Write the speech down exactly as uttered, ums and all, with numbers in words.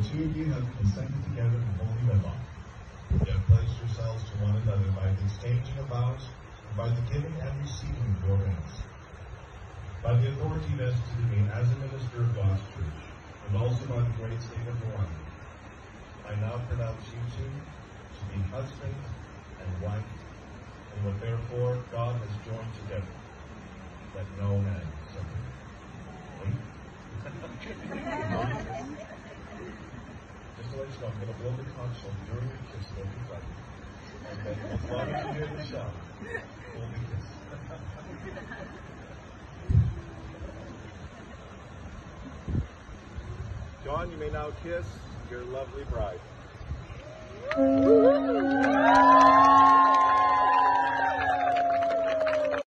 two of you have consented together in holy wedlock. You have pledged yourselves to one another by the exchanging of vows and by the giving and receiving of your rings. By the authority vested in me as a minister of God's church, and also by the great state of Hawaii, I now pronounce you two to be husband and wife, and what therefore God has joined together, let no man separate. Just to let you know, I'm going to blow the conch shell during the kiss, don't be frightened. And then as long as you hear the shell, we'll be kissed. John, you may now kiss your lovely bride.